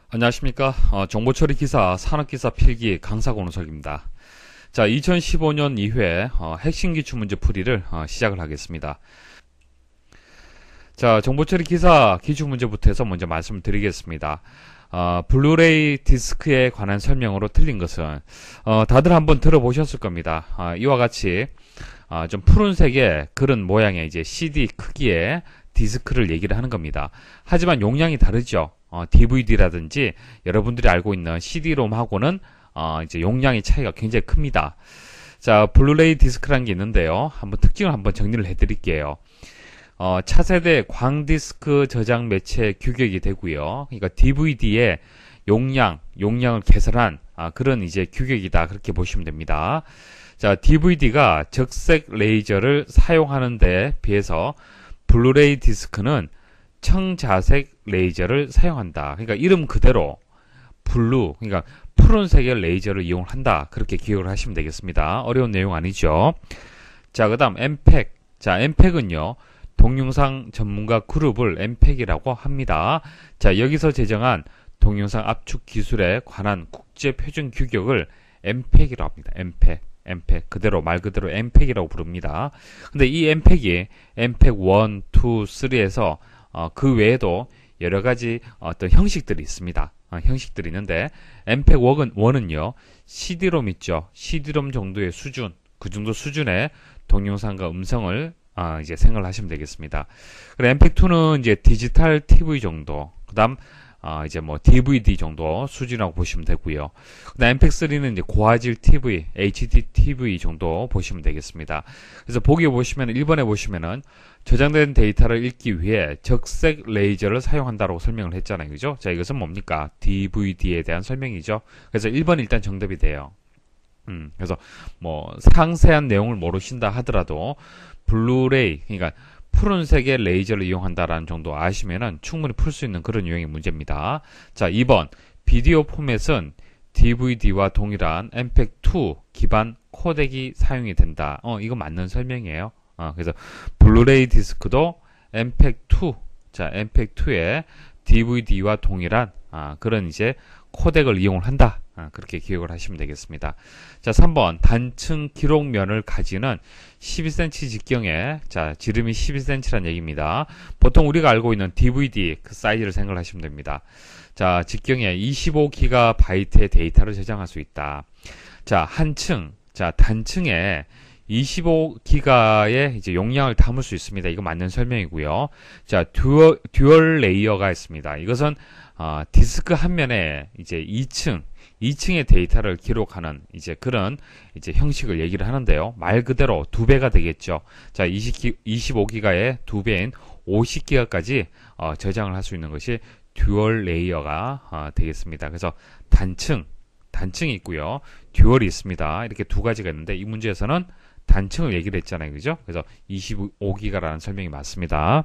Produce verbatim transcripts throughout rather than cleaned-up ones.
안녕하십니까. 어, 정보처리 기사, 산업기사 필기 강사 권우석입니다. 자, 이천십오 년 이 회 어, 핵심 기출 문제 풀이를 어, 시작을 하겠습니다. 자, 정보처리 기사 기출 문제부터 해서 먼저 말씀을 드리겠습니다. 어, 블루레이 디스크에 관한 설명으로 틀린 것은 어, 다들 한번 들어보셨을 겁니다. 어, 이와 같이 어, 좀 푸른색의 그런 모양의 이제 씨디 크기의 디스크를 얘기를 하는 겁니다. 하지만 용량이 다르죠. 어, 디브이디라든지 여러분들이 알고 있는 씨디롬하고는 어, 이제 용량의 차이가 굉장히 큽니다. 자, 블루레이 디스크라는 게 있는데요. 한번 특징을 한번 정리를 해드릴게요. 어, 차세대 광디스크 저장 매체 규격이 되고요. 그러니까 디브이디의 용량, 용량을 개설한 아, 그런 이제 규격이다. 그렇게 보시면 됩니다. 자, 디브이디가 적색 레이저를 사용하는 데 비해서 블루레이 디스크는 청자색 레이저를 사용한다. 그러니까 이름 그대로 블루, 그러니까 푸른색의 레이저를 이용한다. 그렇게 기억을 하시면 되겠습니다. 어려운 내용 아니죠. 자, 그 다음 엠팩. 자, 엠팩은요. 동영상 전문가 그룹을 엠팩이라고 합니다. 자, 여기서 제정한 동영상 압축 기술에 관한 국제 표준 규격을 엠팩이라고 합니다. 엠팩. 엠팩. 그대로 말 그대로 엠팩이라고 부릅니다. 근데 이 엠팩이 엠팩 일, 이, 삼에서 어, 그 외에도 여러 가지 어떤 형식들이 있습니다. 어, 형식들이 있는데 엠팩 일은요. 씨디롬 있죠. 씨디롬 정도의 수준, 그 정도 수준의 동영상과 음성을 어, 이제 생각을 하시면 되겠습니다. 그리고 엠팩 이는 이제 디지털 티비 정도, 그다음 어, 이제 뭐 디브이디 정도 수준이라고 보시면 되고요. 그다음 엠팩 삼는 이제 고화질 티비, 에이치디 티비 정도 보시면 되겠습니다. 그래서 보기 보시면 일 번에 보시면은 저장된 데이터를 읽기 위해 적색 레이저를 사용한다고 설명을 했잖아요. 그죠? 자, 이것은 뭡니까? 디브이디에 대한 설명이죠. 그래서 일 번이 일단 정답이 돼요. 음, 그래서 뭐 상세한 내용을 모르신다 하더라도 블루레이, 그러니까 푸른색의 레이저를 이용한다라는 정도 아시면은 충분히 풀 수 있는 그런 유형의 문제입니다. 자, 이 번 비디오 포맷은 디브이디와 동일한 엠팩 이 기반 코덱이 사용이 된다. 어, 이거 맞는 설명이에요. 어, 그래서 블루레이 디스크도 엠팩 이, 자, 엠팩 이에 디브이디와 동일한 아, 그런 이제 코덱을 이용을 한다. 아, 그렇게 기억을 하시면 되겠습니다. 자, 삼 번 단층 기록면을 가지는 십이 센티미터 직경의 자, 지름이 십이 센티미터라는 얘기입니다. 보통 우리가 알고 있는 디브이디 그 사이즈를 생각을 하시면 됩니다. 자, 직경에 이십오 기가바이트의 데이터를 저장할 수 있다. 자, 한층, 자, 단층에 이십오 기가의 이제 용량을 담을 수 있습니다. 이거 맞는 설명이고요. 자, 듀얼, 듀얼 레이어가 있습니다. 이것은 어, 디스크 한 면에 이제 이 층, 이 층의 데이터를 기록하는 이제 그런 이제 형식을 얘기를 하는데요. 말 그대로 두 배가 되겠죠. 자, 이십오 기가의 두 배인 오십 기가까지 어, 저장을 할 수 있는 것이 듀얼 레이어가 어, 되겠습니다. 그래서 단층, 단층이 있고요. 듀얼이 있습니다. 이렇게 두 가지가 있는데 이 문제에서는 단층을 얘기를 했잖아요. 그죠? 그래서 이십오 기가라는 설명이 맞습니다.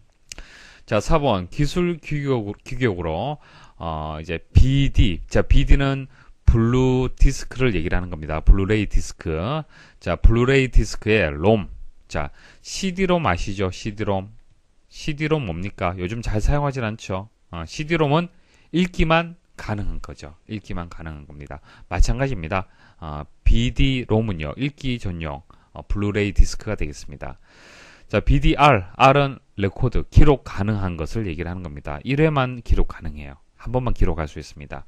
자, 사 번 기술 규격, 규격으로 어, 이제 비디. 자, 비디는 블루 디스크를 얘기를 하는 겁니다. 블루레이 디스크. 자, 블루레이 디스크의 롬. 자, 씨디롬 아시죠? 씨디롬. 씨디롬 뭡니까? 요즘 잘 사용하진 않죠. 어, 씨디롬은 읽기만 가능한 거죠. 읽기만 가능한 겁니다. 마찬가지입니다. 어, 비디롬은요, 읽기 전용 어, 블루레이 디스크가 되겠습니다. 자, 비디알, R은 레코드, 기록 가능한 것을 얘기를 하는 겁니다. 일 회만 기록 가능해요. 한 번만 기록할 수 있습니다.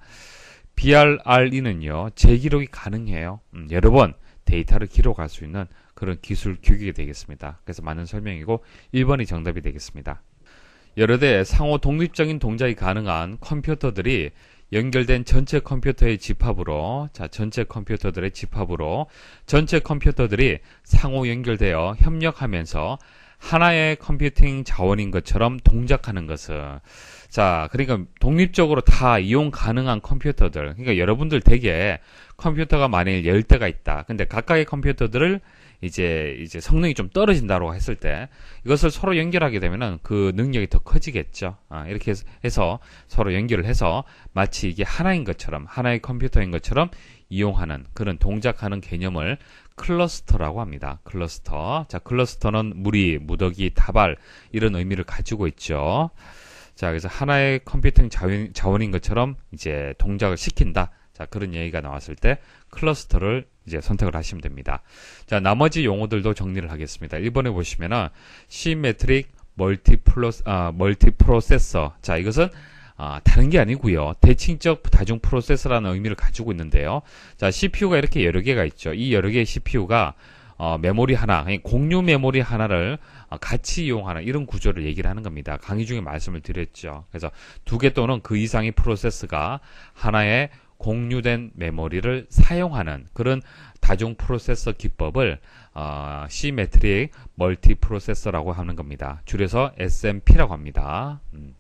비알알이는요, 재기록이 가능해요. 음, 여러 번 데이터를 기록할 수 있는 그런 기술 규격이 되겠습니다. 그래서 맞는 설명이고 일 번이 정답이 되겠습니다. 여러 대 상호 독립적인 동작이 가능한 컴퓨터들이 연결된 전체 컴퓨터의 집합으로, 자, 전체 컴퓨터들의 집합으로 전체 컴퓨터들이 상호 연결되어 협력하면서 하나의 컴퓨팅 자원인 것처럼 동작하는 것은, 자, 그러니까 독립적으로 다 이용 가능한 컴퓨터들, 그러니까 여러분들 댁에 컴퓨터가 만일 열 대가 있다. 근데 각각의 컴퓨터들을 이제 이제 성능이 좀 떨어진다고 했을 때 이것을 서로 연결하게 되면은 그 능력이 더 커지겠죠. 아, 이렇게 해서 서로 연결을 해서 마치 이게 하나인 것처럼, 하나의 컴퓨터인 것처럼 이용하는 그런 동작하는 개념을 클러스터라고 합니다. 클러스터. 자, 클러스터는 무리, 무더기, 다발 이런 의미를 가지고 있죠. 자, 그래서 하나의 컴퓨팅 자원, 자원인 것처럼 이제 동작을 시킨다. 자, 그런 얘기가 나왔을 때 클러스터를 이제 선택을 하시면 됩니다. 자, 나머지 용어들도 정리를 하겠습니다. 일 번에 보시면은 시메트릭 멀티플로, 아, 멀티프로세서. 자, 이것은 아, 다른 게 아니고요. 대칭적 다중 프로세서라는 의미를 가지고 있는데요. 자, 씨피유가 이렇게 여러 개가 있죠. 이 여러 개의 씨피유가 어, 메모리 하나, 공유 메모리 하나를 어, 같이 이용하는 이런 구조를 얘기를 하는 겁니다. 강의 중에 말씀을 드렸죠. 그래서 두 개 또는 그 이상의 프로세스가 하나의 공유된 메모리를 사용하는 그런 다중 프로세서 기법을 어, 시메트릭 멀티 프로세서라고 하는 겁니다. 줄여서 에스엠피라고 합니다. 음.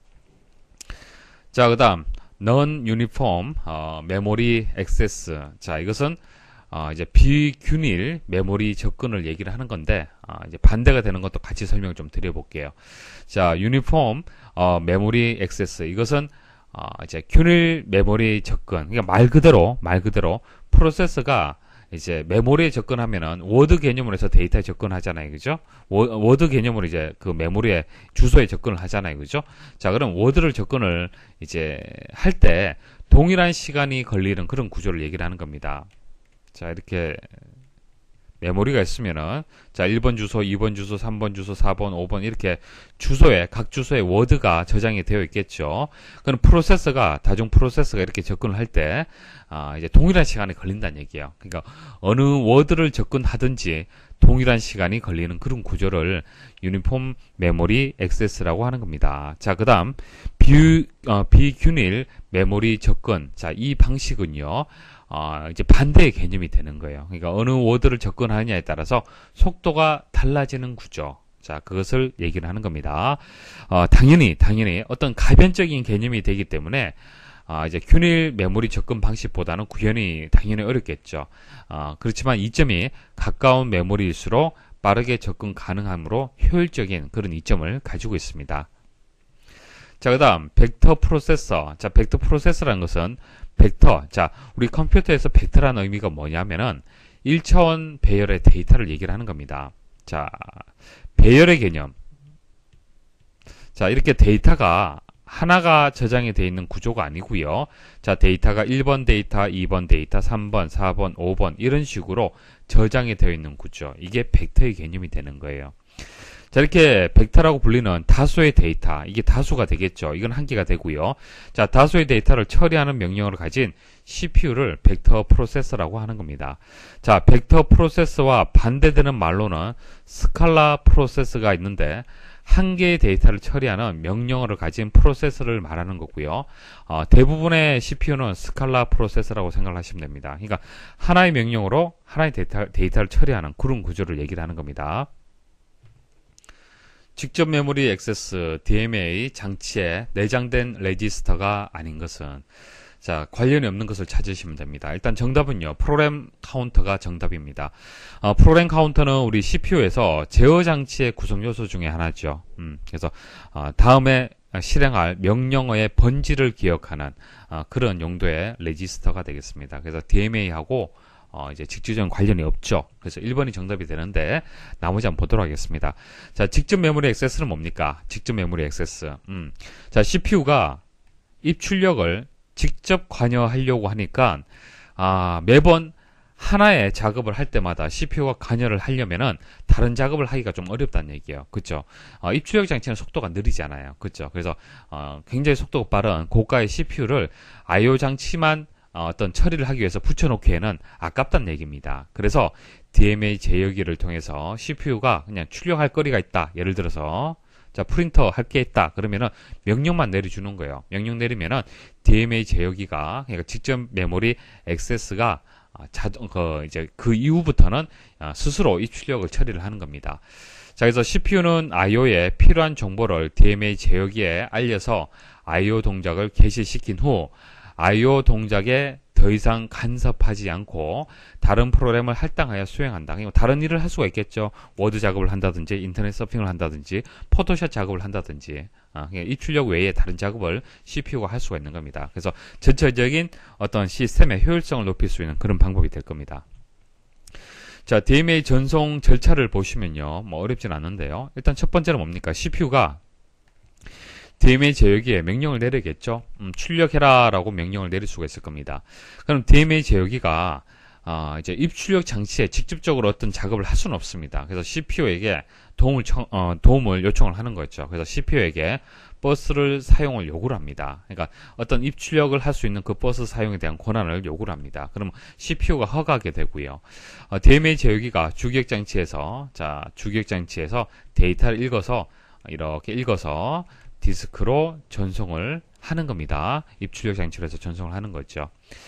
자, 그 다음 Non-Uniform 어, Memory Access. 자, 이것은 어, 이제 비균일 메모리 접근을 얘기를 하는 건데, 어, 이제 반대가 되는 것도 같이 설명 좀 드려볼게요. 자, 유니폼, 어, 메모리 액세스. 이것은, 어, 이제 균일 메모리 접근. 그러니까 말 그대로, 말 그대로 프로세서가 이제 메모리에 접근하면은 워드 개념으로 해서 데이터에 접근하잖아요. 그죠? 워드 개념으로 이제 그 메모리에 주소에 접근을 하잖아요. 그죠? 자, 그럼 워드를 접근을 이제 할 때 동일한 시간이 걸리는 그런 구조를 얘기를 하는 겁니다. 자, 이렇게 메모리가 있으면은 자, 일 번 주소, 이 번 주소, 삼 번 주소, 사 번, 오 번 이렇게 주소에 각 주소에 워드가 저장이 되어 있겠죠. 그럼 프로세서가 다중 프로세서가 이렇게 접근을 할 때 아, 이제 동일한 시간이 걸린다는 얘기예요. 그러니까 어느 워드를 접근하든지 동일한 시간이 걸리는 그런 구조를 유니폼 메모리 액세스라고 하는 겁니다. 자, 그다음 비 어, 비균일 메모리 접근. 자, 이 방식은요. 어, 이제 반대의 개념이 되는 거예요. 그러니까 어느 워드를 접근하느냐에 따라서 속도가 달라지는 구조. 자, 그것을 얘기를 하는 겁니다. 어, 당연히, 당연히 어떤 가변적인 개념이 되기 때문에, 어, 이제 균일 메모리 접근 방식보다는 구현이 당연히 어렵겠죠. 어, 그렇지만 이점이 가까운 메모리일수록 빠르게 접근 가능하므로 효율적인 그런 이점을 가지고 있습니다. 자, 그 다음, 벡터 프로세서. 자, 벡터 프로세서라는 것은 벡터. 자, 우리 컴퓨터에서 벡터라는 의미가 뭐냐면은 일 차원 배열의 데이터를 얘기를 하는 겁니다. 자, 배열의 개념. 자, 이렇게 데이터가 하나가 저장이 되어 있는 구조가 아니고요. 자, 데이터가 일 번 데이터, 이 번 데이터, 삼 번, 사 번, 오 번 이런 식으로 저장이 되어 있는 구조. 이게 벡터의 개념이 되는 거예요. 자, 이렇게 벡터라고 불리는 다수의 데이터, 이게 다수가 되겠죠. 이건 한 개가 되고요. 자, 다수의 데이터를 처리하는 명령어를 가진 씨피유를 벡터 프로세서라고 하는 겁니다. 자, 벡터 프로세서와 반대되는 말로는 스칼라 프로세서가 있는데 한 개의 데이터를 처리하는 명령어를 가진 프로세서를 말하는 거고요. 어, 대부분의 씨피유는 스칼라 프로세서라고 생각하시면 됩니다. 그러니까 하나의 명령어로 하나의 데이터, 데이터를 처리하는 그런 구조를 얘기를 하는 겁니다. 직접 메모리 액세스 디엠에이 장치에 내장된 레지스터가 아닌 것은 자, 관련이 없는 것을 찾으시면 됩니다. 일단 정답은요. 프로그램 카운터가 정답입니다. 어, 프로그램 카운터는 우리 씨피유에서 제어 장치의 구성 요소 중에 하나죠. 음, 그래서 어, 다음에 실행할 명령어의 번지를 기억하는 어, 그런 용도의 레지스터가 되겠습니다. 그래서 디엠에이하고 어, 이제 직접적인 관련이 없죠. 그래서 일 번이 정답이 되는데, 나머지 한번 보도록 하겠습니다. 자, 직접 메모리 액세스는 뭡니까? 직접 메모리 액세스. 음. 자, 씨피유가 입출력을 직접 관여하려고 하니까, 아, 매번 하나의 작업을 할 때마다 씨피유가 관여를 하려면은 다른 작업을 하기가 좀 어렵다는 얘기예요. 그죠? 어, 입출력 장치는 속도가 느리잖아요. 그죠? 그래서, 어, 굉장히 속도가 빠른 고가의 씨피유를 아이오 장치만 어, 어떤 처리를 하기 위해서 붙여놓기에는 아깝다는 얘기입니다. 그래서 디엠에이 제어기를 통해서 씨피유가 그냥 출력할 거리가 있다. 예를 들어서 자, 프린터 할 게 있다. 그러면은 명령만 내려주는 거예요. 명령 내리면은 디엠에이 제어기가 그러니까 직접 메모리 액세스가 자동 그 이제 그 이후부터는 스스로 이 출력을 처리를 하는 겁니다. 자, 그래서 씨피유는 아이오에 필요한 정보를 디엠에이 제어기에 알려서 아이오 동작을 개시시킨 후 아이오 동작에 더 이상 간섭하지 않고 다른 프로그램을 할당하여 수행한다. 다른 일을 할 수가 있겠죠. 워드 작업을 한다든지 인터넷 서핑을 한다든지 포토샵 작업을 한다든지 아, 입출력 외에 다른 작업을 씨피유가 할 수가 있는 겁니다. 그래서 전체적인 어떤 시스템의 효율성을 높일 수 있는 그런 방법이 될 겁니다. 자, 디엠에이 전송 절차를 보시면요. 뭐 어렵진 않은데요. 일단 첫 번째는 뭡니까? 씨피유가 디엠에이 제어기에 명령을 내리겠죠. 음, 출력해라 라고 명령을 내릴 수가 있을 겁니다. 그럼 디엠에이 제어기가 어, 이제 입출력 장치에 직접적으로 어떤 작업을 할 수는 없습니다. 그래서 씨피유에게 도움을, 청, 어, 도움을 요청을 하는 거죠. 그래서 씨피유에게 버스를 사용을 요구를 합니다. 그러니까 어떤 입출력을 할 수 있는 그 버스 사용에 대한 권한을 요구를 합니다. 그러면 씨피유가 허가하게 되고요. 어, 디엠에이 제어기가 주기억 장치에서, 자, 주기억 장치에서 데이터를 읽어서, 이렇게 읽어서 디스크로 전송을 하는 겁니다. 입출력 장치로 해서 전송을 하는 거죠.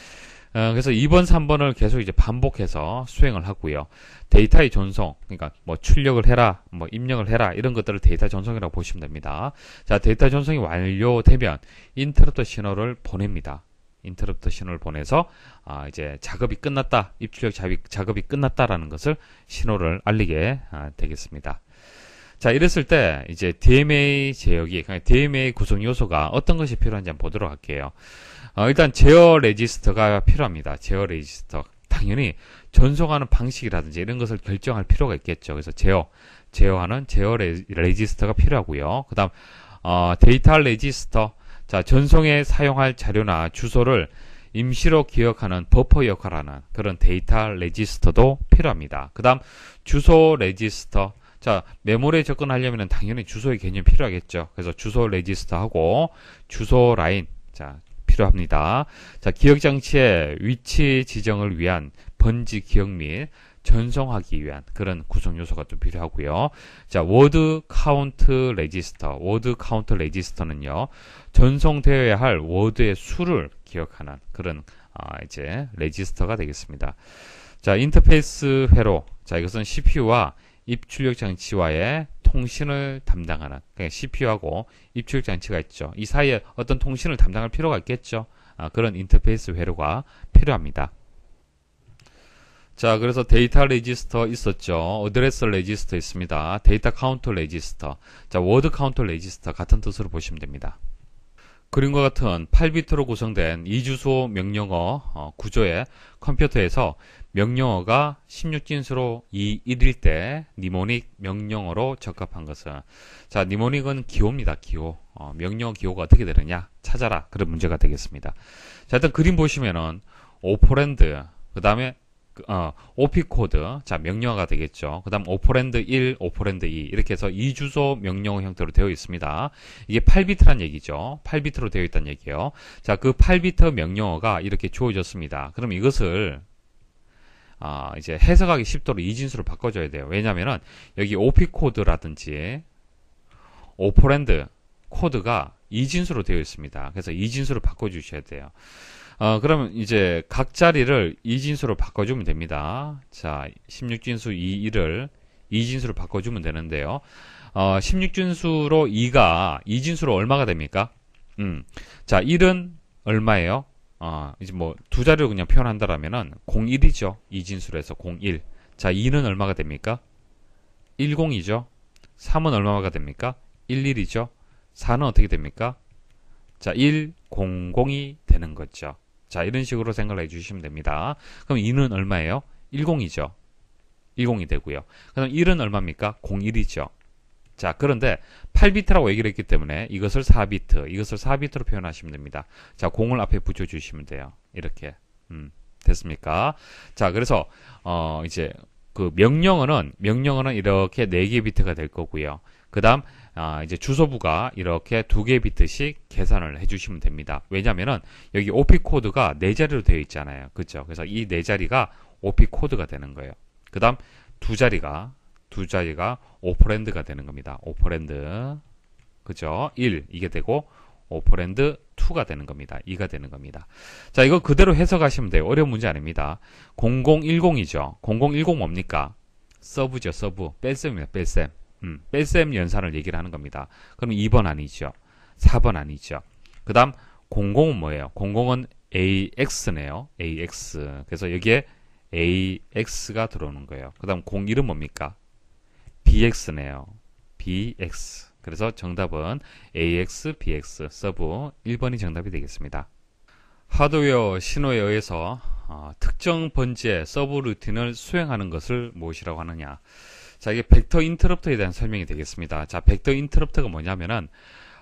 어, 그래서 이 번, 삼 번을 계속 이제 반복해서 수행을 하고요. 데이터의 전송, 그러니까 뭐 출력을 해라, 뭐 입력을 해라, 이런 것들을 데이터 전송이라고 보시면 됩니다. 자, 데이터 전송이 완료되면 인터럽트 신호를 보냅니다. 인터럽트 신호를 보내서 아, 이제 작업이 끝났다, 입출력 작업이, 작업이 끝났다라는 것을 신호를 알리게 아, 되겠습니다. 자, 이랬을 때 이제 디엠에이 제어기, 그러니까 디엠에이 구성 요소가 어떤 것이 필요한지 한번 보도록 할게요. 어, 일단 제어 레지스터가 필요합니다. 제어 레지스터. 당연히 전송하는 방식이라든지 이런 것을 결정할 필요가 있겠죠. 그래서 제어, 제어하는 제어 레, 레지스터가 필요하고요. 그 다음 어, 데이터 레지스터. 자, 전송에 사용할 자료나 주소를 임시로 기억하는 버퍼 역할을 하는 그런 데이터 레지스터도 필요합니다. 그 다음 주소 레지스터. 자, 메모리에 접근하려면 당연히 주소의 개념이 필요하겠죠. 그래서 주소 레지스터하고 주소 라인. 자, 필요합니다. 자, 기억장치의 위치 지정을 위한 번지 기억 및 전송하기 위한 그런 구성 요소가 또 필요하고요. 자, 워드 카운트 레지스터. 워드 카운트 레지스터는요, 전송되어야 할 워드의 수를 기억하는 그런 아, 이제 레지스터가 되겠습니다. 자, 인터페이스 회로. 자, 이것은 씨피유와 입출력 장치와의 통신을 담당하는, 그러니까 씨피유하고 입출력 장치가 있죠. 이 사이에 어떤 통신을 담당할 필요가 있겠죠. 아, 그런 인터페이스 회로가 필요합니다. 자, 그래서 데이터 레지스터 있었죠. 어드레스 레지스터 있습니다. 데이터 카운터 레지스터. 자, 워드 카운터 레지스터 같은 뜻으로 보시면 됩니다. 그림과 같은 팔 비트로 구성된 이주소 명령어 어, 구조의 컴퓨터에서 명령어가 십육 진수로 이십일 때 니모닉 명령어로 적합한 것은, 자, 니모닉은 기호입니다. 기호. 어, 명령어 기호가 어떻게 되느냐 찾아라. 그런 문제가 되겠습니다. 자, 일단 그림 보시면은 오퍼랜드, 그 다음에 어, 오피 코드, 자, 명령어가 되겠죠. 그 다음 오퍼랜드 일, 오퍼랜드 이, 이렇게 해서 이주소 명령어 형태로 되어 있습니다. 이게 팔 비트란 얘기죠. 팔 비트로 되어 있다는 얘기예요. 자, 그 팔 비트 명령어가 이렇게 주어졌습니다. 그럼 이것을 아, 이제 해석하기 쉽도록 이진수로 바꿔줘야 돼요. 왜냐면은 여기 오피 코드라든지 오퍼랜드 코드가 이진수로 되어 있습니다. 그래서 이진수로 바꿔주셔야 돼요. 어, 그러면 이제 각 자리를 이진수로 바꿔주면 됩니다. 자, 십육 진수 이십일을 이진수로 바꿔주면 되는데요. 어, 십육 진수로 이가 이진수로 얼마가 됩니까? 음, 자, 일은 얼마예요? 어, 이제 뭐 두 자리로 그냥 표현한다라면은 공일이죠. 이진수로 해서 공일. 자, 이는 얼마가 됩니까? 십이죠. 삼은 얼마가 됩니까? 십일이죠. 사는 어떻게 됩니까? 자, 백이 되는 거죠. 자, 이런 식으로 생각을 해주시면 됩니다. 그럼 이는 얼마예요? 십이죠. 십이 되고요. 그럼 일은 얼마입니까? 공일이죠. 자, 그런데 팔 비트라고 얘기를 했기 때문에 이것을 사 비트, 이것을 사 비트로 표현하시면 됩니다. 자, 공을 앞에 붙여주시면 돼요. 이렇게. 음, 됐습니까? 자, 그래서, 어, 이제, 그 명령어는, 명령어는 이렇게 네 개 비트가 될 거고요. 그 다음, 아, 이제 주소부가 이렇게 두 개 비트씩 계산을 해주시면 됩니다. 왜냐면은 여기 오피 코드가 네 자리로 되어 있잖아요. 그죠? 그래서 이 네 자리가 오피 코드가 되는 거예요. 그 다음, 두 자리가, 두 자리가 오퍼랜드가 되는 겁니다. 오퍼랜드. 그죠? 일, 이게 되고, 오퍼랜드 이가 되는 겁니다. 이가 되는 겁니다. 자, 이거 그대로 해석하시면 돼요. 어려운 문제 아닙니다. 공공일공이죠. 공공일공 뭡니까? 서브죠, 서브. 뺄셈입니다, 뺄셈. 음, 뺄셈 연산을 얘기를 하는 겁니다. 그럼 이 번 아니죠. 사 번 아니죠. 그 다음, 공공은 뭐예요? 공공은 에이엑스네요. 에이엑스. 그래서 여기에 에이엑스가 들어오는 거예요. 그 다음, 공일은 뭡니까? 비엑스네요. 비엑스. 그래서 정답은 에이엑스, 비엑스, 서브 일 번이 정답이 되겠습니다. 하드웨어 신호에 의해서 어, 특정 번지의 서브 루틴을 수행하는 것을 무엇이라고 하느냐. 자, 이게 벡터 인터럽터에 대한 설명이 되겠습니다. 자, 벡터 인터럽터가 뭐냐면은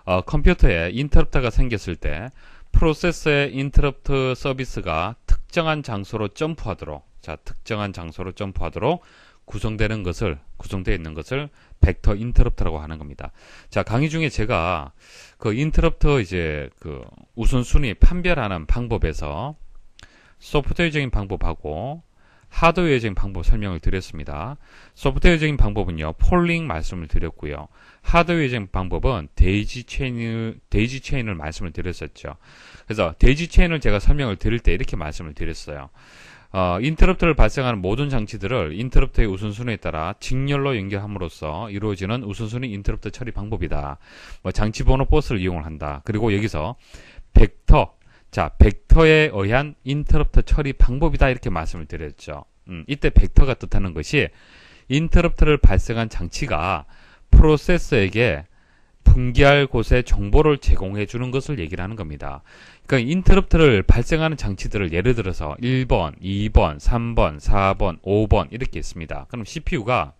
어, 컴퓨터에 인터럽트가 생겼을 때 프로세서의 인터럽트 서비스가 특정한 장소로 점프하도록, 자, 특정한 장소로 점프하도록 구성되는 것을, 구성되어 있는 것을 벡터 인터럽트라고 하는 겁니다. 자, 강의 중에 제가 그 인터럽트 이제 그 우선순위 판별하는 방법에서 소프트웨어적인 방법하고 하드웨어적인 방법 설명을 드렸습니다. 소프트웨어적인 방법은요, 폴링 말씀을 드렸고요. 하드웨어적인 방법은 데이지 체인을, 데이지 체인을 말씀을 드렸었죠. 그래서 데이지 체인을 제가 설명을 드릴 때 이렇게 말씀을 드렸어요. 어, 인터럽트를 발생하는 모든 장치들을 인터럽트의 우선순위에 따라 직렬로 연결함으로써 이루어지는 우선순위 인터럽트 처리 방법이다. 뭐 장치 번호 버스를 이용을 한다. 그리고 여기서 벡터, 자, 벡터에 의한 인터럽트 처리 방법이다. 이렇게 말씀을 드렸죠. 음, 이때 벡터가 뜻하는 것이 인터럽트를 발생한 장치가 프로세서에게 분기할 곳에 정보를 제공해 주는 것을 얘기를 하는 겁니다. 그러니까 인터럽트를 발생하는 장치들을 예를 들어서 일 번, 이 번, 삼 번, 사 번, 오 번 이렇게 있습니다. 그럼 씨피유가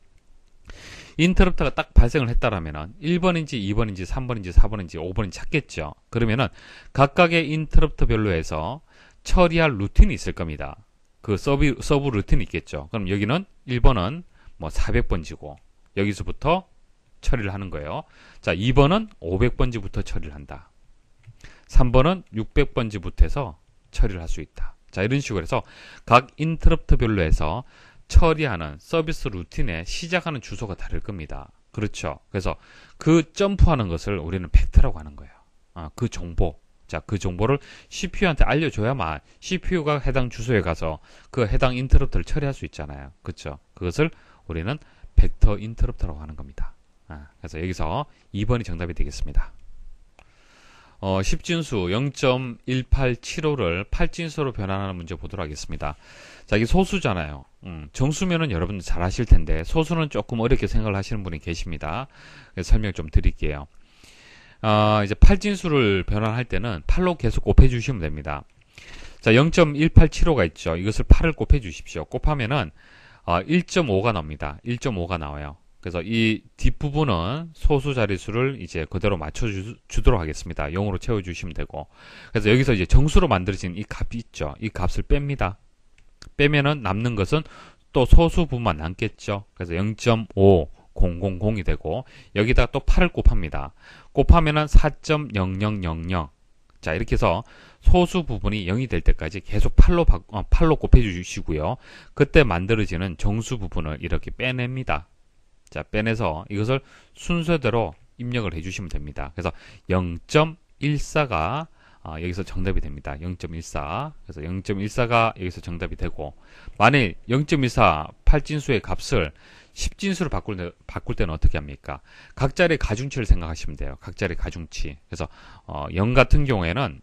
인터럽트가 딱 발생을 했다라면은 일 번인지 이 번인지 삼 번인지 사 번인지 오 번인지 찾겠죠. 그러면은 각각의 인터럽트별로 해서 처리할 루틴이 있을 겁니다. 그 서브, 서브 루틴이 있겠죠. 그럼 여기는 일 번은 뭐 사백 번지고 여기서부터 처리를 하는 거예요. 자, 이 번은 오백 번지부터 처리를 한다. 삼 번은 육백 번지부터 해서 처리를 할 수 있다. 자, 이런 식으로 해서 각 인터럽트별로 해서 처리하는 서비스 루틴에 시작하는 주소가 다를 겁니다. 그렇죠. 그래서 그 점프하는 것을 우리는 벡터라고 하는 거예요. 아, 그 정보. 자, 그 정보를 씨피유한테 알려줘야만 씨피유가 해당 주소에 가서 그 해당 인터럽트를 처리할 수 있잖아요. 그렇죠. 그것을 우리는 벡터 인터럽트라고 하는 겁니다. 아, 그래서 여기서 이 번이 정답이 되겠습니다. 어, 십 진수 영 점 일팔칠오를 팔 진수로 변환하는 문제 보도록 하겠습니다. 자, 이게 소수잖아요. 음, 정수면은 여러분들 잘 아실 텐데 소수는 조금 어렵게 생각을 하시는 분이 계십니다. 그래서 설명 좀 드릴게요. 어, 이제 팔 진수를 변환할 때는 팔로 계속 곱해 주시면 됩니다. 자, 영 점 일팔칠오가 있죠. 이것을 팔을 곱해 주십시오. 곱하면은 어, 일 점 오가 나옵니다. 일 점 오가 나와요. 그래서 이 뒷부분은 소수 자릿수를 이제 그대로 맞춰주도록 하겠습니다. 영으로 채워주시면 되고. 그래서 여기서 이제 정수로 만들어진 이 값이 있죠. 이 값을 뺍니다. 빼면은 남는 것은 또 소수 부분만 남겠죠. 그래서 영 점 오공공공이 되고, 여기다 또 팔을 곱합니다. 곱하면은 사 점 영영영영. 자, 이렇게 해서 소수 부분이 영이 될 때까지 계속 팔로, 바, 어, 팔로 곱해주시고요. 그때 만들어지는 정수 부분을 이렇게 빼냅니다. 자, 빼내서 이것을 순서대로 입력을 해주시면 됩니다. 그래서 영 점 일사가 어, 여기서 정답이 됩니다. 영 점 일사. 그래서 영 점 일사가 여기서 정답이 되고, 만일 영 점 일사 팔 진수의 값을 십 진수로 바꿀, 때, 바꿀 때는 어떻게 합니까? 각자의 가중치를 생각하시면 돼요. 각자의 가중치. 그래서 어, 영 같은 경우에는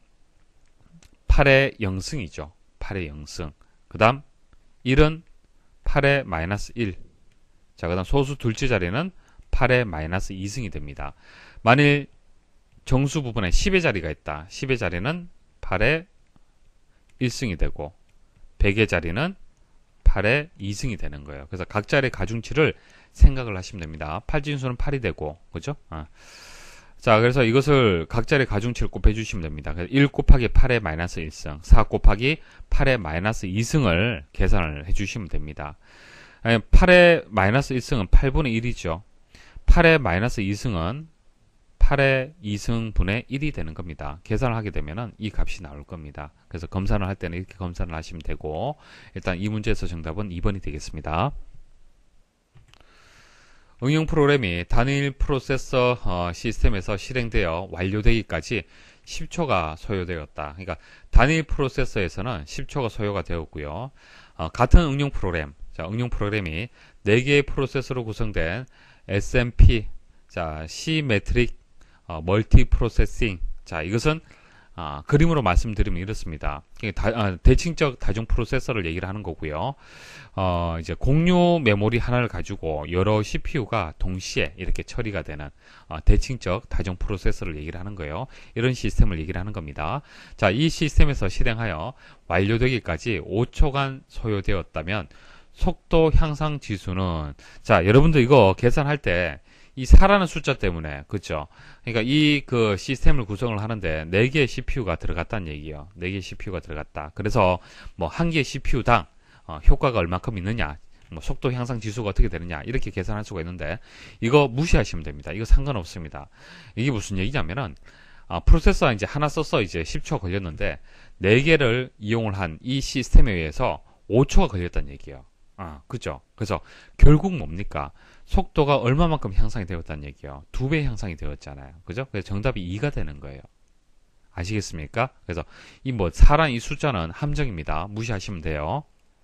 팔의 영승이죠. 팔의 영승. 그 다음 일은 팔의 마이너스 일. 자, 그 다음 소수 둘째 자리는 팔의 마이너스 이승이 됩니다. 만일 정수 부분에 십의 자리가 있다. 십의 자리는 팔의 일승이 되고, 백의 자리는 팔의 이승이 되는 거예요. 그래서 각자의 가중치를 생각을 하시면 됩니다. 팔 진수는 팔이 되고, 그죠? 아. 자, 그래서 이것을 각자의 가중치를 곱해 주시면 됩니다. 그래서 일 곱하기 팔의 마이너스 일승, 사 곱하기 팔의 마이너스 이승을 계산을 해 주시면 됩니다. 팔의 마이너스 일승은 팔분의 일이죠. 팔의 마이너스 이승은 팔의 이승분의 일이 되는 겁니다. 계산을 하게 되면 이 값이 나올 겁니다. 그래서 검산을 할 때는 이렇게 검산을 하시면 되고, 일단 이 문제에서 정답은 이 번이 되겠습니다. 응용 프로그램이 단일 프로세서 어, 시스템에서 실행되어 완료되기까지 십 초가 소요되었다. 그러니까 단일 프로세서에서는 십 초가 소요가 되었고요. 어, 같은 응용 프로그램, 자, 응용 프로그램이 네 개의 프로세서로 구성된 에스엠피, 자, 시메트릭 어, 멀티 프로세싱. 자, 이것은 아, 그림으로 말씀드리면 이렇습니다. 다, 아, 대칭적 다중 프로세서를 얘기를 하는 거고요. 어, 이제 공유 메모리 하나를 가지고 여러 씨피유가 동시에 이렇게 처리가 되는 어, 대칭적 다중 프로세서를 얘기를 하는 거예요. 이런 시스템을 얘기를 하는 겁니다. 자, 이 시스템에서 실행하여 완료되기까지 오 초간 소요되었다면 속도 향상 지수는, 자, 여러분들 이거 계산할 때 이 사라는 숫자 때문에, 그죠? 그러니까 이 그 시스템을 구성을 하는데 네 개의 씨피유가 들어갔다는 얘기예요. 네 개의 씨피유가 들어갔다. 그래서 뭐 한 개의 씨피유당 어, 효과가 얼마큼 있느냐, 뭐 속도 향상 지수가 어떻게 되느냐 이렇게 계산할 수가 있는데 이거 무시하시면 됩니다. 이거 상관없습니다. 이게 무슨 얘기냐면은 아, 프로세서 이제 하나 써서 이제 십 초 걸렸는데 네 개를 이용을 한 이 시스템에 의해서 오 초가 걸렸다는 얘기예요. 아, 그죠? 그래서 결국 뭡니까? 속도가 얼마만큼 향상이 되었다는 얘기예요. 두 배 향상이 되었잖아요. 그죠? 그래서 정답이 이가 되는 거예요. 아시겠습니까? 그래서 이 뭐 사란 이 숫자는 함정입니다. 무시하시면 돼요.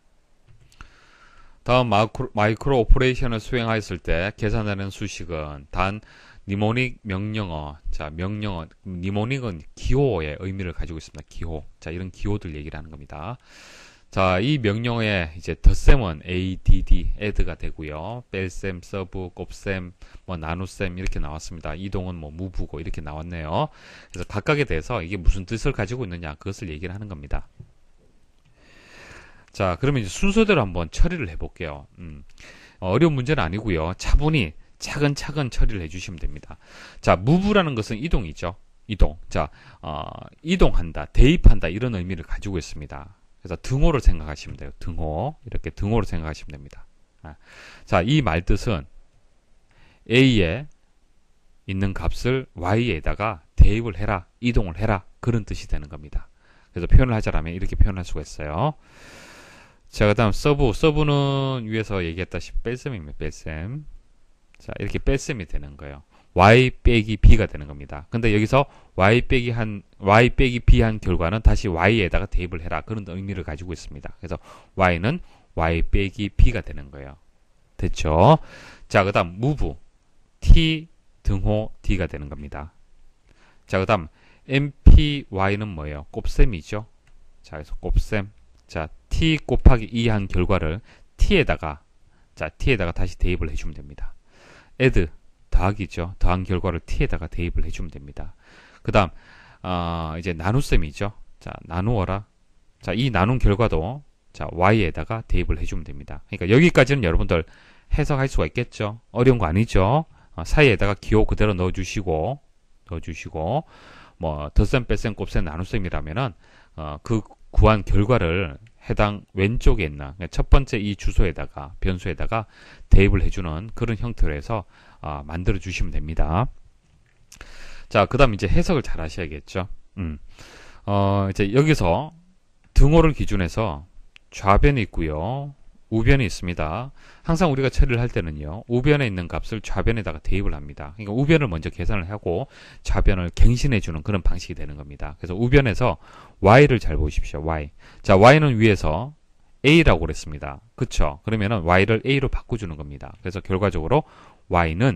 다음 마이크로, 마이크로 오퍼레이션을 수행하였을 때 계산하는 수식은 단 니모닉 명령어. 자, 명령어. 니모닉은 기호의 의미를 가지고 있습니다. 기호. 자, 이런 기호들 얘기를 하는 겁니다. 자, 이 명령어에 이제 덧셈은 add, add가 되고요. 뺄셈, 서브, 곱셈, 뭐 나눗셈 이렇게 나왔습니다. 이동은 뭐 move고 이렇게 나왔네요. 그래서 각각에 대해서 이게 무슨 뜻을 가지고 있느냐 그것을 얘기를 하는 겁니다. 자, 그러면 이제 순서대로 한번 처리를 해볼게요. 음, 어려운 문제는 아니고요. 차분히 차근차근 처리를 해주시면 됩니다. 자, move라는 것은 이동이죠. 이동. 자, 어, 이동한다, 대입한다 이런 의미를 가지고 있습니다. 그래서 등호를 생각하시면 돼요. 등호. 이렇게 등호로 생각하시면 됩니다. 아, 자, 이 말뜻은 A에 있는 값을 Y에다가 대입을 해라, 이동을 해라 그런 뜻이 되는 겁니다. 그래서 표현을 하자라면 이렇게 표현할 수가 있어요. 자, 그 다음 서브. 서브는 위에서 얘기했다시피 뺄셈입니다. 뺄셈. 자, 이렇게 뺄셈이 되는 거예요. y 빼기 b가 되는 겁니다. 근데 여기서 y 빼기 한 y 빼기 b 한 결과는 다시 y에다가 대입을 해라 그런 의미를 가지고 있습니다. 그래서 y는 y 빼기 b가 되는 거예요. 됐죠? 자, 그다음 move t 등호 d가 되는 겁니다. 자, 그다음 mpy는 뭐예요? 곱셈이죠. 자, 그래서 곱셈. 자, t 곱하기 이 한 결과를 t에다가 자, t에다가 다시 대입을 해주면 됩니다. add 더하기죠. 더한 결과를 t에다가 대입을 해주면 됩니다. 그 다음, 어, 이제 나눗셈이죠. 자, 나누어라. 자, 이 나눈 결과도, 자, y에다가 대입을 해주면 됩니다. 그러니까 여기까지는 여러분들 해석할 수가 있겠죠. 어려운 거 아니죠. 어, 사이에다가 기호 그대로 넣어주시고, 넣어주시고, 뭐, 덧셈, 뺄셈, 곱셈, 나눗셈이라면은, 어, 그 구한 결과를 해당 왼쪽에 있는 첫 번째 이 주소에다가 변수에다가 대입을 해주는 그런 형태로 해서 어, 만들어 주시면 됩니다. 자, 그 다음 이제 해석을 잘 하셔야겠죠. 음. 어, 이제 여기서 등호를 기준해서 좌변이 있고요, 우변이 있습니다. 항상 우리가 처리를 할 때는요, 우변에 있는 값을 좌변에다가 대입을 합니다. 그러니까 우변을 먼저 계산을 하고 좌변을 갱신해 주는 그런 방식이 되는 겁니다. 그래서 우변에서 y를 잘 보십시오. y. 자, y는 위에서 a라고 그랬습니다. 그쵸? 그러면은 y를 a로 바꿔주는 겁니다. 그래서 결과적으로 y는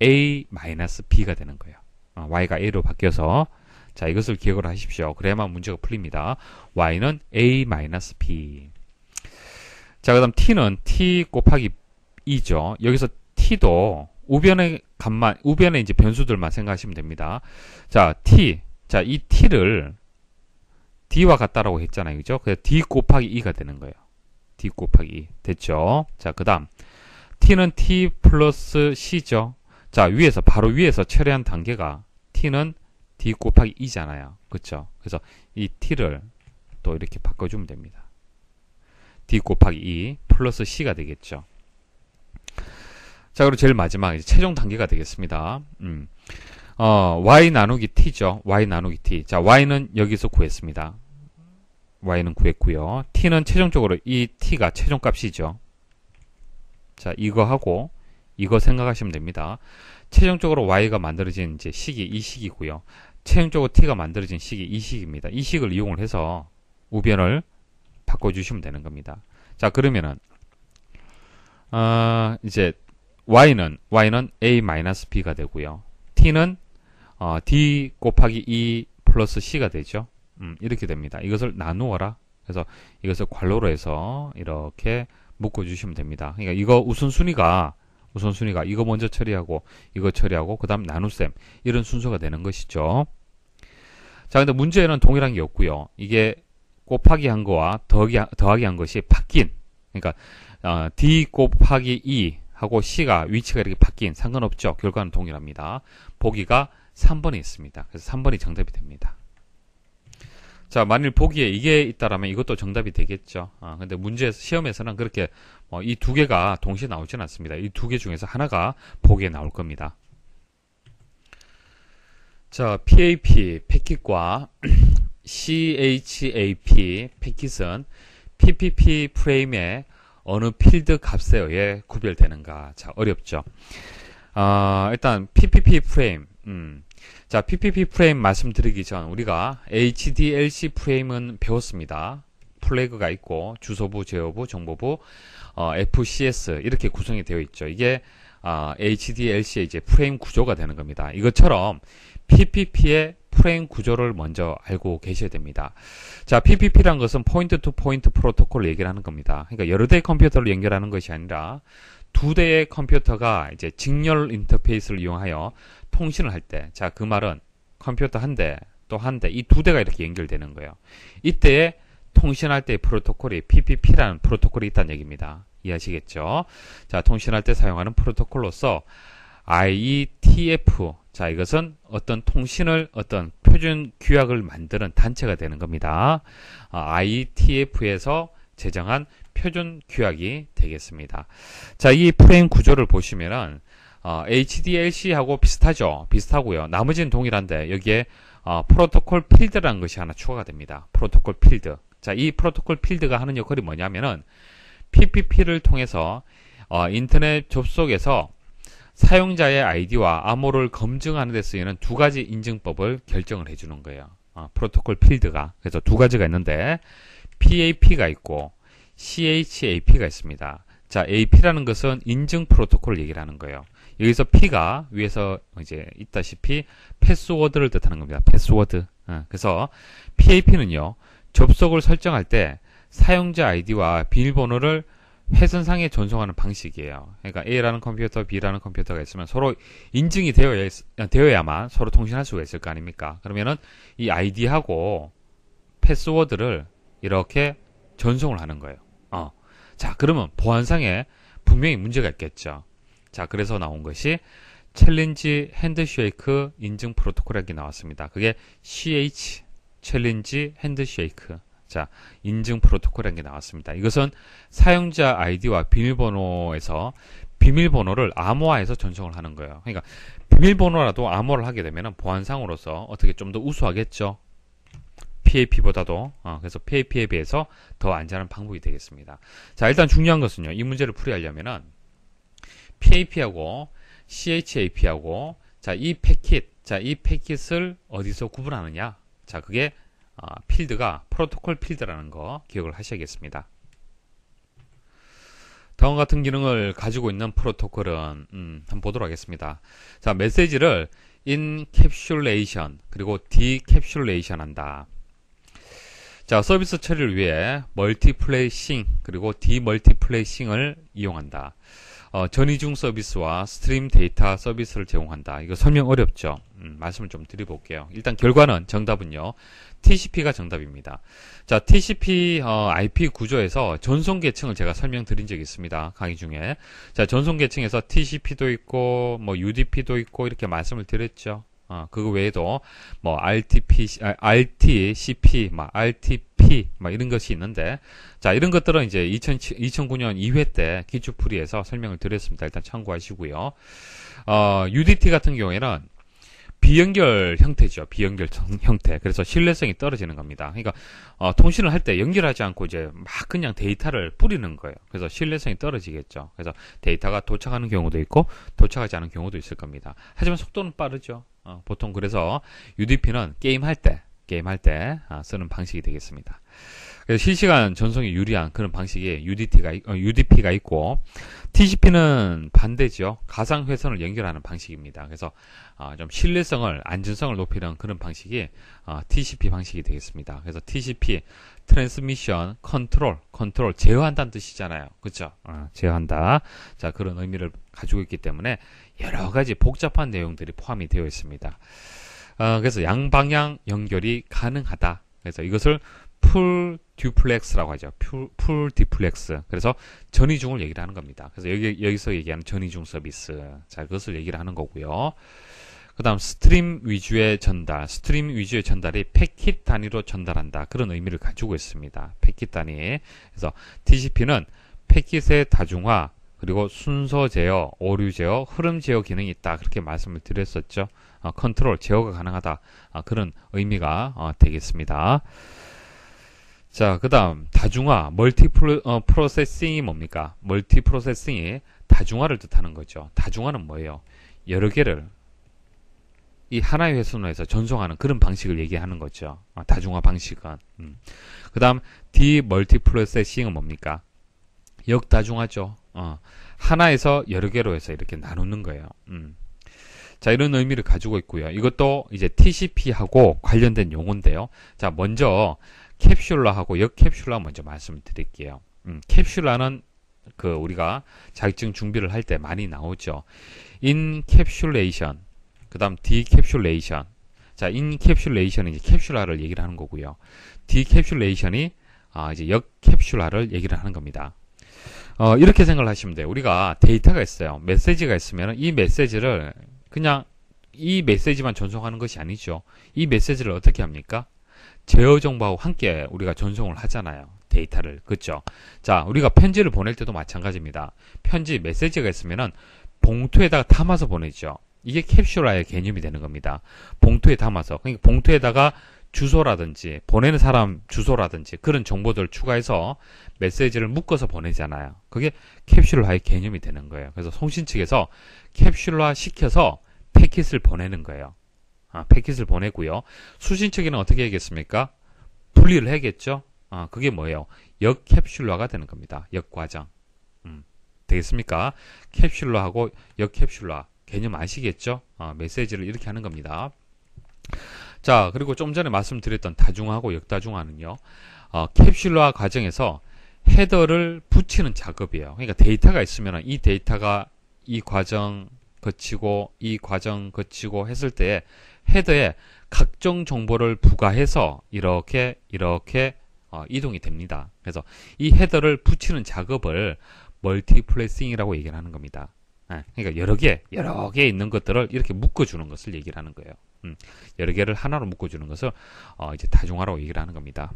a-b가 되는 거예요. 어, y가 a로 바뀌어서, 자, 이것을 기억을 하십시오. 그래야만 문제가 풀립니다. y는 a-b. 자, 그 다음 t는 t 곱하기 이죠. 여기서 t도 우변의 값만, 우변의 이제 변수들만 생각하시면 됩니다. 자, t. 자, 이 t를 d와 같다라고 했잖아요. 그죠? 그래서 d 곱하기 이가 되는 거예요. d 곱하기 이. 됐죠? 자, 그 다음 t는 t 플러스 c죠. 자, 위에서, 바로 위에서 처리한 단계가 t는 d 곱하기 이잖아요. 그쵸? 그래서 이 t를 또 이렇게 바꿔주면 됩니다. d 곱하기 이 플러스 c가 되겠죠. 자, 그리고 제일 마지막 이제 최종 단계가 되겠습니다. 음. 어, y 나누기 t죠. y 나누기 t. 자, y는 여기서 구했습니다. y는 구했고요. t는 최종적으로 이 t가 최종값이죠. 자, 이거 하고 이거 생각하시면 됩니다. 최종적으로 y가 만들어진 이제 식이 이 식이고요. 최종적으로 t가 만들어진 식이 이 식입니다. 이 식을 이용을 해서 우변을 바꿔주시면 되는 겁니다. 자, 그러면은 어, 이제 y는 y는 a-b가 되고요. t는 어, d 곱하기 이 플러스 c가 되죠. 음, 이렇게 됩니다. 이것을 나누어라. 그래서 이것을 괄호로 해서 이렇게 묶어주시면 됩니다. 그러니까 이거 우선순위가 우선순위가 이거 먼저 처리하고 이거 처리하고 그 다음 나눗셈 이런 순서가 되는 것이죠. 자, 근데 문제에는 동일한 게 없고요. 이게 곱하기 한 거와 더하기, 더하기 한 것이 바뀐, 그러니까 어, d 곱하기 이 하고 C가 위치가 이렇게 바뀐 상관없죠. 결과는 동일합니다. 보기가 삼 번에 있습니다. 그래서 삼 번이 정답이 됩니다. 자, 만일 보기에 이게 있다라면 이것도 정답이 되겠죠. 아, 근데 문제 시험에서는 그렇게 뭐 이 두 개가 동시에 나오지는 않습니다. 이 두 개 중에서 하나가 보기에 나올 겁니다. 자, 피에이피 패킷과 씨에이치에이피 패킷은 피피피 프레임의 어느 필드 값에 의해 구별되는가? 자, 어렵죠. 어, 일단 피피피 프레임. 음. 자, 피피피 프레임 말씀드리기 전 우리가 에이치디엘씨 프레임은 배웠습니다. 플래그가 있고 주소부, 제어부, 정보부, 어, 에프씨에스 이렇게 구성이 되어 있죠. 이게 어, 에이치디엘씨의 이제 프레임 구조가 되는 겁니다. 이것처럼 피피피의 프레임 구조를 먼저 알고 계셔야 됩니다. 자, 피피피란 것은 포인트 투 포인트 프로토콜을 얘기를 하는 겁니다. 그러니까 여러 대의 컴퓨터를 연결하는 것이 아니라 두 대의 컴퓨터가 이제 직렬 인터페이스를 이용하여 통신을 할 때, 자, 그 말은 컴퓨터 한 대, 또 한 대, 이 두 대가 이렇게 연결되는 거예요. 이때에 통신할 때의 프로토콜이 피피피라는 프로토콜이 있다는 얘기입니다. 이해하시겠죠? 자, 통신할 때 사용하는 프로토콜로서 아이이티에프, 자, 이것은 어떤 통신을, 어떤 표준 규약을 만드는 단체가 되는 겁니다. 아이이티에프에서 제정한 표준 규약이 되겠습니다. 자, 이 프레임 구조를 보시면은 어, 에이치디엘씨하고 비슷하죠. 비슷하고요. 나머지는 동일한데 여기에 어, 프로토콜 필드라는 것이 하나 추가가 됩니다. 프로토콜 필드. 자, 이 프로토콜 필드가 하는 역할이 뭐냐면은 피피피를 통해서 어, 인터넷 접속에서 사용자의 아이디와 암호를 검증하는 데 쓰이는 두 가지 인증법을 결정을 해주는 거예요. 어, 프로토콜 필드가. 그래서 두 가지가 있는데 피에이피가 있고 씨에이치에이피가 있습니다. 자, 에이피라는 것은 인증 프로토콜을 얘기를 하는 거예요. 여기서 P가 위에서 이제 있다시피 패스워드를 뜻하는 겁니다. 패스워드. 어, 그래서 피에이피는요, 접속을 설정할 때 사용자 아이디와 비밀번호를 회선상에 전송하는 방식이에요. 그러니까 A라는 컴퓨터, B라는 컴퓨터가 있으면 서로 인증이 되어야, 되어야만 서로 통신할 수가 있을 거 아닙니까? 그러면은 이 아이디하고 패스워드를 이렇게 전송을 하는 거예요. 어. 자, 그러면 보안상에 분명히 문제가 있겠죠. 자, 그래서 나온 것이 챌린지 핸드쉐이크 인증 프로토콜이라는 게 나왔습니다. 그게 씨에이치, 챌린지 핸드쉐이크. 자, 인증 프로토콜이라는 게 나왔습니다. 이것은 사용자 아이디와 비밀번호에서 비밀번호를 암호화해서 전송을 하는 거예요. 그러니까 비밀번호라도 암호를 하게 되면 보안상으로서 어떻게 좀 더 우수하겠죠. 피에이피보다도. 어, 그래서 피에이피에 비해서 더 안전한 방법이 되겠습니다. 자, 일단 중요한 것은요, 이 문제를 풀이하려면은 피에이피하고 씨에이치에이피하고 자, 이 패킷, 자, 이 패킷을 어디서 구분하느냐? 자, 그게 어, 필드가 프로토콜 필드라는 거 기억을 하셔야겠습니다. 다음 같은 기능을 가지고 있는 프로토콜은 음, 한번 보도록 하겠습니다. 자, 메시지를 인캡슐레이션 그리고 디캡슐레이션 한다. 자, 서비스 처리를 위해 멀티플레이싱 그리고 디멀티플레이싱을 이용한다. 어, 전이중 서비스와 스트림 데이터 서비스를 제공한다. 이거 설명 어렵죠? 음, 말씀을 좀 드려볼게요. 일단 결과는 정답은요, 티씨피가 정답입니다. 자, 티씨피 어, 아이피 구조에서 전송 계층을 제가 설명드린 적이 있습니다. 강의 중에. 자, 전송 계층에서 티씨피도 있고 뭐 유디피도 있고 이렇게 말씀을 드렸죠. 어, 그거 외에도 뭐 알티피, 아, 알티씨피, 막 알티피, 막 이런 것이 있는데, 자, 이런 것들은 이제 이천구 년 이 회 때 기출풀이에서 설명을 드렸습니다. 일단 참고하시고요. 어, 유디티 같은 경우에는 비연결 형태죠. 비연결 형태. 그래서 신뢰성이 떨어지는 겁니다. 그러니까 어, 통신을 할 때 연결하지 않고 이제 막 그냥 데이터를 뿌리는 거예요. 그래서 신뢰성이 떨어지겠죠. 그래서 데이터가 도착하는 경우도 있고 도착하지 않은 경우도 있을 겁니다. 하지만 속도는 빠르죠. 어, 보통 그래서 유디피는 게임할 때 게임할 때 아, 쓰는 방식이 되겠습니다. 그래서 실시간 전송이 유리한 그런 방식이 유디티가, 어, 유디피가 있고, 티씨피는 반대죠. 가상 회선을 연결하는 방식입니다. 그래서 어, 좀 신뢰성을, 안전성을 높이는 그런 방식이 어, 티씨피 방식이 되겠습니다. 그래서 티씨피 트랜스미션 컨트롤, 컨트롤 제어한다는 뜻이잖아요. 그렇죠? 어, 제어한다. 자, 그런 의미를 가지고 있기 때문에 여러 가지 복잡한 내용들이 포함이 되어 있습니다. 어, 그래서 양방향 연결이 가능하다. 그래서 이것을 풀 듀플렉스라고 하죠. 풀, 풀 디플렉스. 그래서 전이중을 얘기를 하는 겁니다. 그래서 여기, 여기서 얘기하는 전이중 서비스. 자, 그것을 얘기를 하는 거고요. 그 다음 스트림 위주의 전달. 스트림 위주의 전달이 패킷 단위로 전달한다. 그런 의미를 가지고 있습니다. 패킷 단위. 그래서 티씨피는 패킷의 다중화, 그리고 순서 제어, 오류 제어, 흐름 제어 기능이 있다. 그렇게 말씀을 드렸었죠. 어, 컨트롤, 제어가 가능하다. 어, 그런 의미가 어, 되겠습니다. 자, 그 다음 다중화, 멀티 프로, 어, 프로세싱이 뭡니까? 멀티 프로세싱이 다중화를 뜻하는 거죠. 다중화는 뭐예요? 여러 개를 이 하나의 회선에서 전송하는 그런 방식을 얘기하는 거죠. 어, 다중화 방식은. 음. 그 다음 디멀티 프로세싱은 뭡니까? 역다중화죠. 어, 하나에서 여러 개로 해서 이렇게 나누는 거예요. 음. 자, 이런 의미를 가지고 있고요. 이것도 이제 티씨피하고 관련된 용어인데요. 자, 먼저 캡슐라하고 역캡슐라 먼저 말씀을 드릴게요. 음, 캡슐라는 그 우리가 자격증 준비를 할 때 많이 나오죠. 인캡슐레이션, 그 다음 디캡슐레이션. 자, 인캡슐레이션은 이제 캡슐라를 얘기를 하는 거고요. 디캡슐레이션이 아, 이제 역캡슐라를 얘기를 하는 겁니다. 어, 이렇게 생각을 하시면 돼요. 우리가 데이터가 있어요. 메시지가 있으면 이 메시지를 그냥 이 메시지만 전송하는 것이 아니죠. 이 메시지를 어떻게 합니까? 제어 정보하고 함께 우리가 전송을 하잖아요. 데이터를. 그렇죠? 자, 우리가 편지를 보낼 때도 마찬가지입니다. 편지 메시지가 있으면은 봉투에다가 담아서 보내죠. 이게 캡슐화의 개념이 되는 겁니다. 봉투에 담아서. 그러니까 봉투에다가 주소라든지 보내는 사람 주소라든지 그런 정보들을 추가해서 메시지를 묶어서 보내잖아요. 그게 캡슐화의 개념이 되는 거예요. 그래서 송신 측에서 캡슐화 시켜서 패킷을 보내는 거예요. 아, 패킷을 보내고요. 수신 측에는 어떻게 하겠습니까? 분리를 해야겠죠. 아, 그게 뭐예요? 역캡슐화가 되는 겁니다. 역과정. 음, 되겠습니까? 캡슐화하고 역캡슐화 개념 아시겠죠? 아, 메시지를 이렇게 하는 겁니다. 자, 그리고 좀 전에 말씀드렸던 다중화하고 역다중화는요, 어, 캡슐화 과정에서 헤더를 붙이는 작업이에요. 그러니까 데이터가 있으면 이 데이터가 이 과정 거치고 이 과정 거치고 했을 때 헤더에 각종 정보를 부가해서 이렇게 이렇게 어, 이동이 됩니다. 그래서 이 헤더를 붙이는 작업을 멀티플레싱이라고 얘기를 하는 겁니다. 네, 그러니까 여러 개, 여러 개 있는 것들을 이렇게 묶어주는 것을 얘기를 하는 거예요. 음, 여러 개를 하나로 묶어주는 것을 어, 이제 다중화라고 얘기를 하는 겁니다.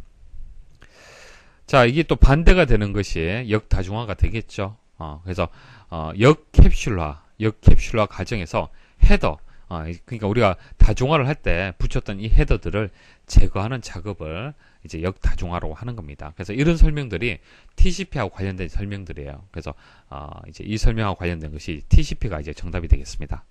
자, 이게 또 반대가 되는 것이 역다중화가 되겠죠. 어, 그래서 어, 역캡슐화, 역캡슐화 과정에서 헤더, 어, 그러니까 우리가 다중화를 할 때 붙였던 이 헤더들을 제거하는 작업을 이제 역다중화라고 하는 겁니다. 그래서 이런 설명들이 티씨피하고 관련된 설명들이에요. 그래서 어, 이제 이 설명하고 관련된 것이 티씨피가 이제 정답이 되겠습니다.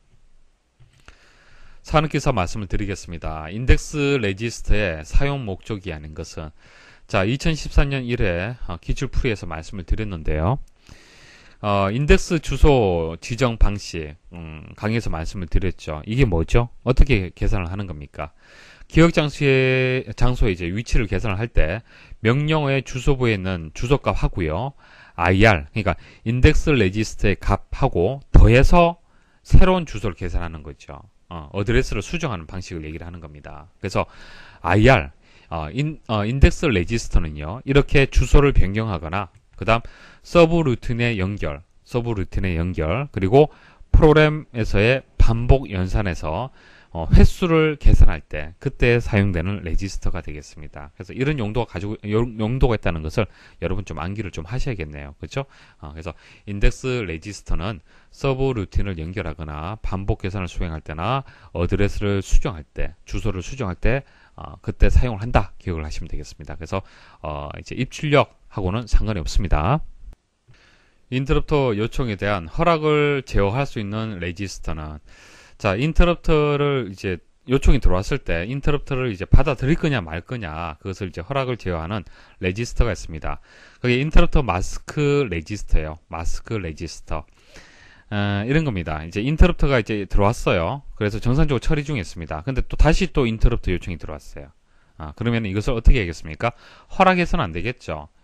산업기사 말씀을 드리겠습니다. 인덱스 레지스터의 사용 목적이 아닌 것은, 자, 이천십삼 년 일 회 어, 기출풀이에서 말씀을 드렸는데요. 어, 인덱스 주소 지정 방식, 음, 강의에서 말씀을 드렸죠. 이게 뭐죠? 어떻게 계산을 하는 겁니까? 기억 장소의, 장소의 이제 위치를 계산을 할 때, 명령어의 주소부에 있는 주소값 하고요. 아이알, 그러니까 인덱스 레지스터의 값하고 더해서 새로운 주소를 계산하는 거죠. 어, 어드레스를 수정하는 방식을 얘기를 하는 겁니다. 그래서 아이알, 어, 인, 어, 인덱스 레지스터는요, 이렇게 주소를 변경하거나, 그 다음 서브 루틴의 연결, 서브 루틴의 연결, 그리고 프로그램에서의 반복 연산에서 어, 횟수를 계산할 때 그때 사용되는 레지스터가 되겠습니다. 그래서 이런 용도가 가지고 용도가 있다는 것을 여러분 좀 암기를 좀 하셔야겠네요. 그렇죠? 어, 그래서 인덱스 레지스터는 서브 루틴을 연결하거나 반복 계산을 수행할 때나 어드레스를 수정할 때, 주소를 수정할 때 어, 그때 사용을 한다. 기억을 하시면 되겠습니다. 그래서 어, 이제 입출력하고는 상관이 없습니다. 인터럽터 요청에 대한 허락을 제어할 수 있는 레지스터는, 자, 인터럽터를 이제 요청이 들어왔을 때 인터럽터를 이제 받아들일 거냐 말 거냐, 그것을 이제 허락을 제어하는 레지스터가 있습니다. 그게 인터럽터 마스크 레지스터예요. 마스크 레지스터. 어, 이런 겁니다. 이제 인터럽터가 이제 들어왔어요. 그래서 정상적으로 처리 중에 있습니다. 근데 또 다시 또 인터럽터 요청이 들어왔어요. 아, 그러면 이것을 어떻게 하겠습니까? 허락해서는 안 되겠죠.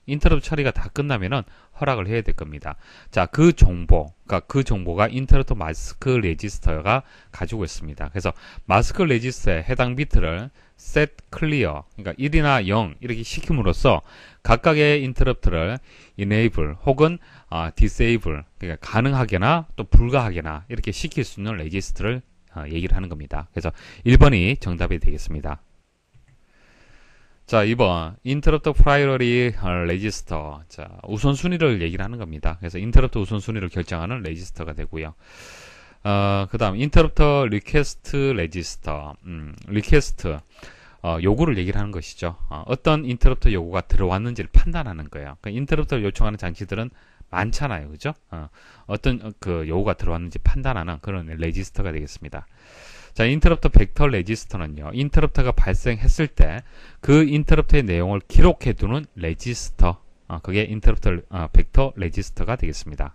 인터럽트 처리가 다 끝나면은 허락을 해야 될 겁니다. 자, 그 정보, 그러니까 그 정보가 인터럽트 마스크 레지스터가 가지고 있습니다. 그래서 마스크 레지스터에 해당 비트를 set clear, 그러니까 일이나 영 이렇게 시킴으로써 각각의 인터럽트를 enable 혹은 어, disable, 그러니까 가능하게나 또 불가하게나 이렇게 시킬 수 있는 레지스터를 어, 얘기를 하는 겁니다. 그래서 일 번이 정답이 되겠습니다. 자, 이 번 interrupt priority register. 자, 우선순위를 얘기를 하는 겁니다. 그래서 interrupt 우선순위를 결정하는 레지스터가 되고요. 어, 그 다음 interrupt request register. 음, request 어, 요구를 얘기를 하는 것이죠. 어, 어떤 interrupt 요구가 들어왔는지를 판단하는 거예요. 그러니까 interrupt를 요청하는 장치들은 많잖아요, 그죠? 어, 어떤 그 요구가 들어왔는지 판단하는 그런 레지스터가 되겠습니다. 자, 인터럽터 벡터 레지스터는요, 인터럽터가 발생했을 때 그 인터럽터의 내용을 기록해 두는 레지스터, 어, 그게 인터럽터 어, 벡터 레지스터가 되겠습니다.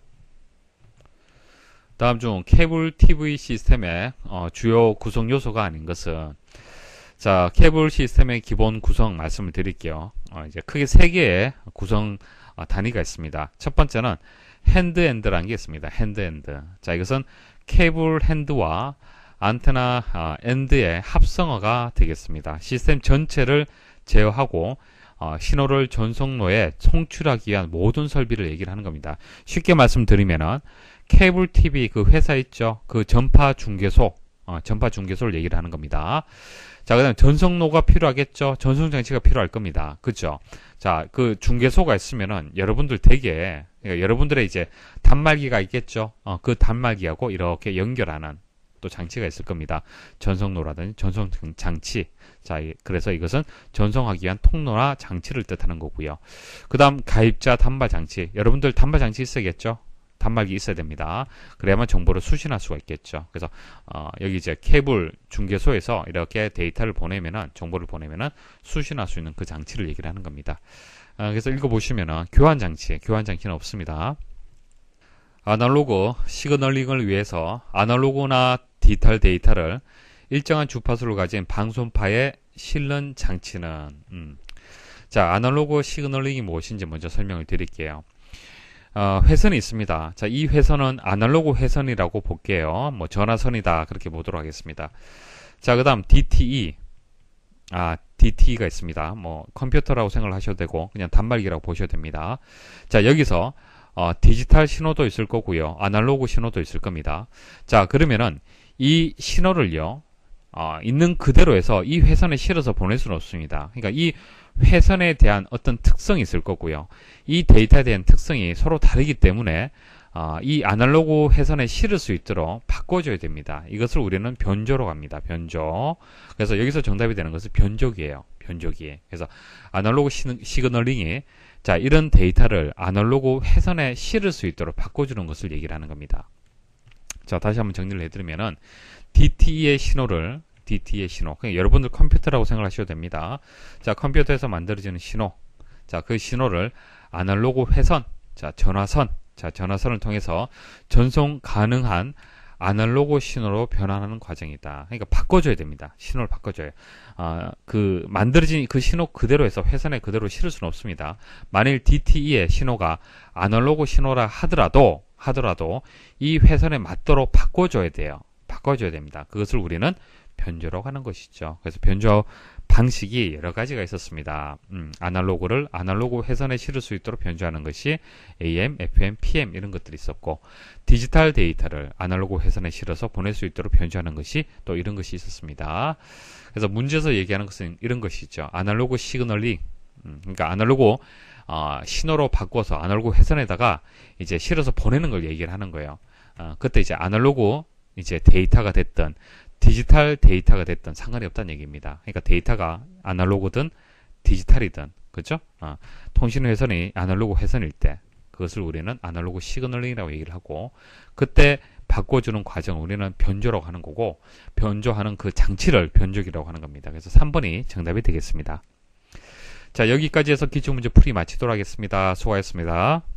다음 중 케이블 티비 시스템의 어, 주요 구성 요소가 아닌 것은, 자, 케이블 시스템의 기본 구성 말씀을 드릴게요. 어, 이제 크게 세 개의 구성 어, 단위가 있습니다. 첫 번째는 핸드엔드라는 게 있습니다. 핸드엔드. 자, 이것은 케이블 핸드와 안테나 어, 엔드의 합성어가 되겠습니다. 시스템 전체를 제어하고 어, 신호를 전송로에 송출하기 위한 모든 설비를 얘기를 하는 겁니다. 쉽게 말씀드리면은 케이블 티비 그 회사 있죠. 그 전파 중계소, 어, 전파 중계소를 얘기를 하는 겁니다. 자, 그다음 전송로가 필요하겠죠. 전송 장치가 필요할 겁니다. 그죠? 자, 그 중계소가 있으면은 여러분들 댁에 그러니까 여러분들의 이제 단말기가 있겠죠. 어, 그 단말기하고 이렇게 연결하는 또 장치가 있을 겁니다. 전송로라든지 전송 장치. 자, 그래서 이것은 전송하기 위한 통로나 장치를 뜻하는 거고요. 그 다음 가입자 단말 장치. 여러분들 단말 장치 있어야겠죠? 단말기 있어야 됩니다. 그래야만 정보를 수신할 수가 있겠죠. 그래서 어, 여기 이제 케이블 중계소에서 이렇게 데이터를 보내면은 정보를 보내면은 수신할 수 있는 그 장치를 얘기를 하는 겁니다. 어, 그래서 읽어보시면은 교환 장치, 교환 장치는 없습니다. 아날로그 시그널링을 위해서 아날로그나 디지털 데이터를 일정한 주파수를 가진 방송파에 실는 장치는 음. 자, 아날로그 시그널링이 무엇인지 먼저 설명을 드릴게요. 어, 회선이 있습니다. 자, 이 회선은 아날로그 회선이라고 볼게요. 뭐 전화선이다 그렇게 보도록 하겠습니다. 자, 그 다음 디티이. 아, 디티이가 있습니다. 뭐 컴퓨터라고 생각을 하셔도 되고 그냥 단말기라고 보셔도 됩니다. 자, 여기서 어, 디지털 신호도 있을 거고요. 아날로그 신호도 있을 겁니다. 자, 그러면은 이 신호를요, 어, 있는 그대로 해서 이 회선에 실어서 보낼 수는 없습니다. 그러니까 이 회선에 대한 어떤 특성이 있을 거고요. 이 데이터에 대한 특성이 서로 다르기 때문에 어, 이 아날로그 회선에 실을 수 있도록 바꿔줘야 됩니다. 이것을 우리는 변조로 갑니다. 변조. 그래서 여기서 정답이 되는 것은 변조기예요. 변조기. 그래서 아날로그 시그널링이 자, 이런 데이터를 아날로그 회선에 실을 수 있도록 바꿔주는 것을 얘기를 하는 겁니다. 자, 다시 한번 정리를 해드리면은 디티이의 신호를 디티이의 신호, 그냥 여러분들 컴퓨터라고 생각하셔도 됩니다. 자, 컴퓨터에서 만들어지는 신호, 자, 그 신호를 아날로그 회선, 자, 전화선, 자, 전화선을 통해서 전송 가능한 아날로그 신호로 변환하는 과정이다. 그러니까 바꿔줘야 됩니다. 신호를 바꿔줘요. 아, 그 만들어진 그 신호 그대로 해서 회선에 그대로 실을 수는 없습니다. 만일 디티이의 신호가 아날로그 신호라 하더라도 하더라도 이 회선에 맞도록 바꿔줘야 돼요. 바꿔줘야 됩니다. 그것을 우리는 변조라고 하는 것이죠. 그래서 변조 방식이 여러 가지가 있었습니다. 음, 아날로그를 아날로그 회선에 실을 수 있도록 변조하는 것이 에이엠, 에프엠, 피엠 이런 것들이 있었고, 디지털 데이터를 아날로그 회선에 실어서 보낼 수 있도록 변조하는 것이 또 이런 것이 있었습니다. 그래서 문제에서 얘기하는 것은 이런 것이죠. 아날로그 시그널링, 음, 그러니까 아날로그 어, 신호로 바꿔서 아날로그 회선에다가 이제 실어서 보내는 걸 얘기를 하는 거예요. 어, 그때 이제 아날로그 이제 데이터가 됐던 디지털 데이터가 됐던 상관이 없다는 얘기입니다. 그러니까 데이터가 아날로그든 디지털이든, 그죠? 어, 통신 회선이 아날로그 회선일 때 그것을 우리는 아날로그 시그널링이라고 얘기를 하고, 그때 바꿔주는 과정을 우리는 변조라고 하는 거고, 변조하는 그 장치를 변조기라고 하는 겁니다. 그래서 삼 번이 정답이 되겠습니다. 자, 여기까지 해서 기출문제 풀이 마치도록 하겠습니다. 수고하셨습니다.